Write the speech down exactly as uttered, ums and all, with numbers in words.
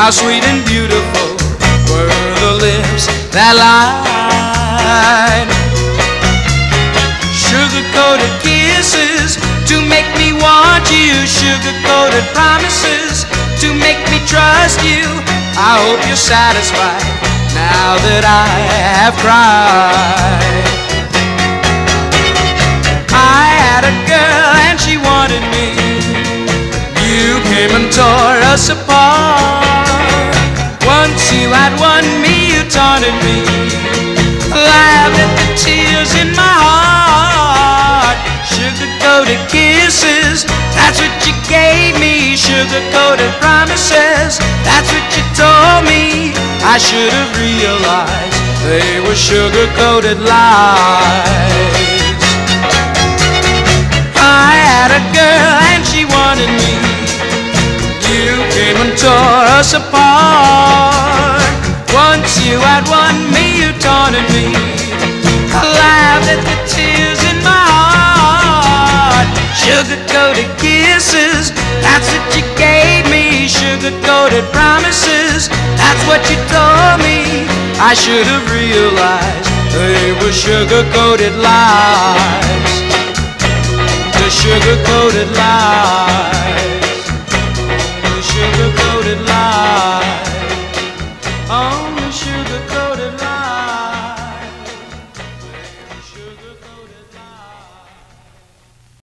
How sweet and beautiful were the lips that lied. Sugar-coated kisses to make me want you. Sugar-coated promises to make me trust you. I hope you're satisfied now that I have cried. I had a girl and she wanted me. You came and tore us apart. Once you had won me, you taunted me, laughed at the tears in my heart. Sugar-coated kisses, that's what you gave me. Sugar-coated promises, that's what you told me. I should have realized they were sugar-coated lies. I had a girl and she wanted me. You came and tore us apart. Once you had won me, you taunted me, I laughed at the tears in my heart. Sugar-coated kisses, that's what you gave me. Sugar-coated promises, that's what you told me. I should have realized they were sugar-coated lies. The sugar-coated lies.